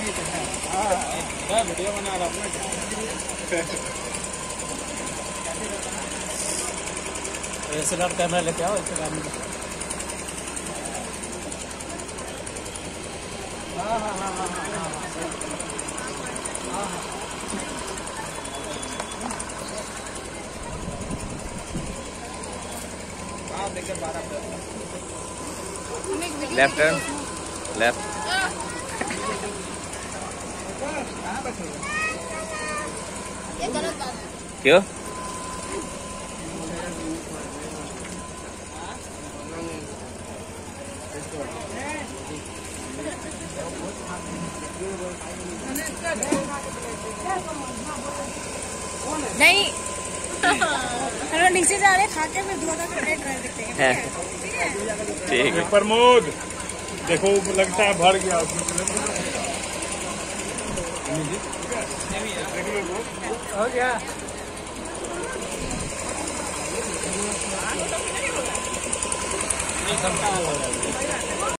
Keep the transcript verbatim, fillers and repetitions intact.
हाँ वीडियो बना रहा हूँ। ऐसे आप कैमरा लेके आओ इससे काम। हाँ हाँ हाँ हाँ हाँ हाँ देखिए बारह लेफ्ट टर्न लेफ्ट। ये गलत बात है। क्यों? नहीं हम नीचे जा रहे हैं, खा के फिर दो ड्राइव करते हैं। ठीक है प्रमोद देखो लगता है भर गया। हो गया।